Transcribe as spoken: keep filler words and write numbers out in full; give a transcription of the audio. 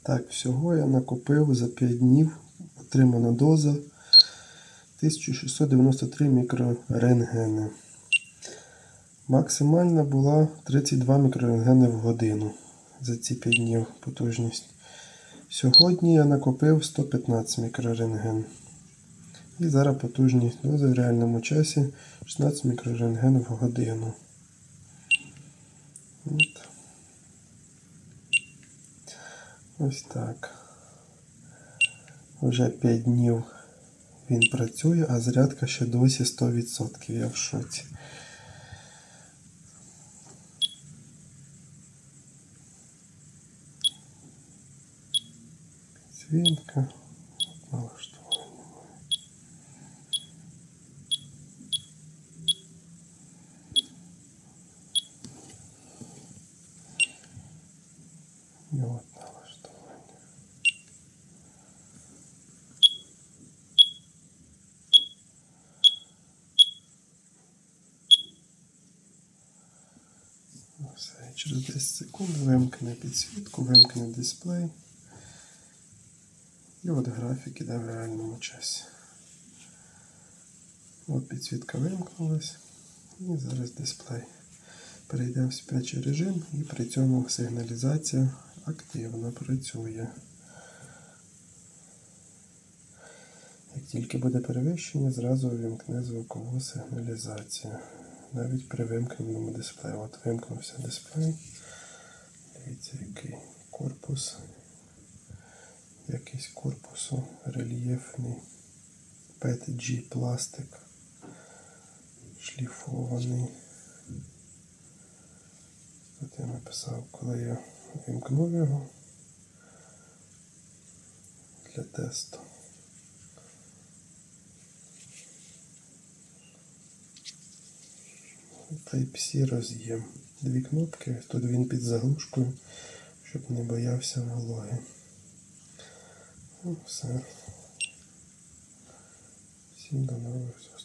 Так, всього я накопив за п'ять днів, отримана доза тисяча шістсот дев'яносто три мікрорентгени. Максимальна була тридцять два мікрорентгени в годину за ці п'ять днів потужність. Сьогодні я накопив сто п'ятнадцять мікрорентген. І зараз потужність дози в реальному часі шістнадцять мікрорентген в годину. От. Ось так. Вже п'ять днів він працює, а зарядка ще досі сто відсотків. Я в шоці. Підсвітка. Налаштування. І от налаштування. Все, через десять секунд вимкне підсвітку, вимкне дисплей. І от графік іде в реальному часі. От підсвітка вимкнулась. І зараз дисплей перейде в спячий режим, і при цьому сигналізація активно працює. Як тільки буде перевищення, зразу увімкне звукову сигналізацію. Навіть при вимкненому дисплеї. От вимкнувся дисплей. Дивіться, який корпус. Якийсь корпусу рельєфний. пі і ті джі пластик. Шліфований. Тут я написав, коли я вимкнув його для тесту. Type-C роз'єм. Дві кнопки, тут він під заглушкою, щоб не боявся вологи. Ну, все. Всім до нових зустрічей.